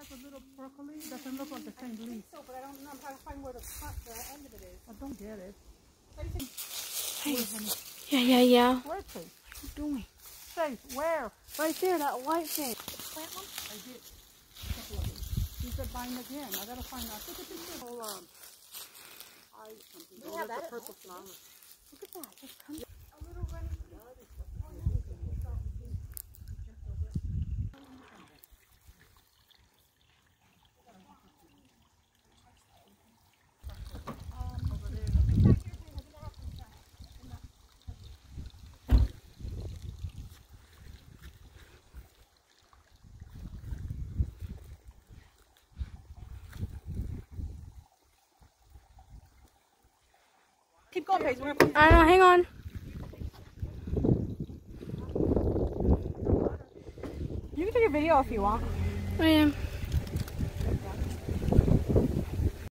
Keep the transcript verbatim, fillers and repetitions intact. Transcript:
like a little broccoli? It doesn't look like the same leaf. So, but I don't know. I'm trying to find where the top, the end of it is. I don't get it. Hey. Yeah, yeah, yeah. Where is it? What are you doing? Safe, where? Right there, that white thing. Plant one? I did. You said bind again. I gotta find out. Look at this. Hold on. I something. We Oh, have that's that a at purple flower. Look at that. Just come. A little runny. Keep going, Paige. We're I don't know, hang on. You can take a video if you want. I am.